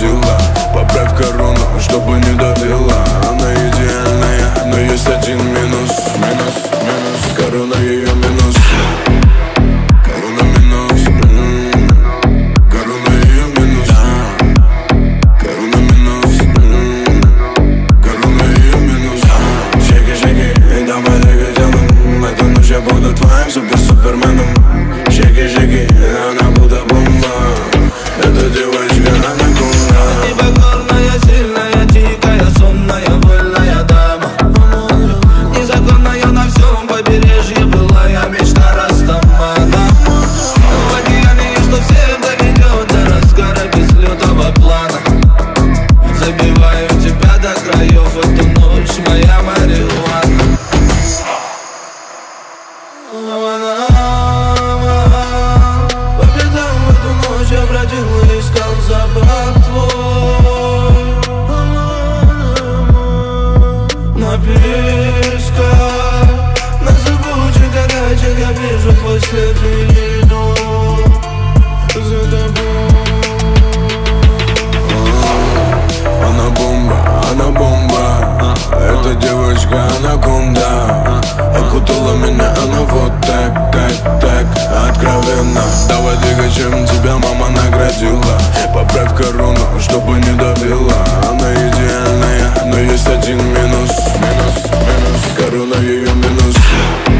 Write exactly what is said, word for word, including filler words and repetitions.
наградила. Поправь корону, чтобы не давила. Она идеальная, но есть один минус. Минус, минус, корона ее минус. Корона минус, м-м. Корона ее минус. Корона минус, м-м. Корона ее минус. Шейки, шейки, и давай двигателем. Эту ночь я буду твоим супер-суперменом. Шейки, шейки, она будто бомба. Эта девочка анаконда. Непокорная, сильная, дикая, сонная, вольная дама. Незаконная на всем побережье былая мечта Растамана. В океане, что всех доведет до разгара без лютого плана. Забиваю тебя до краев, эту ночь моя марихуана. По пятам в эту ночь я бродил и искал запах твой на песках, на зыбучих горячих я вижу твой след и иду за тобой. Она бомба, она бомба. Эта девочка анаконда. Окутала меня она вот так, так, так, откровенно. Давай двигай, чем тебя мама наградила. Поправь корону, чтобы не давила. Она идеальная, но есть один минус. Минус, минус, корона ее минус.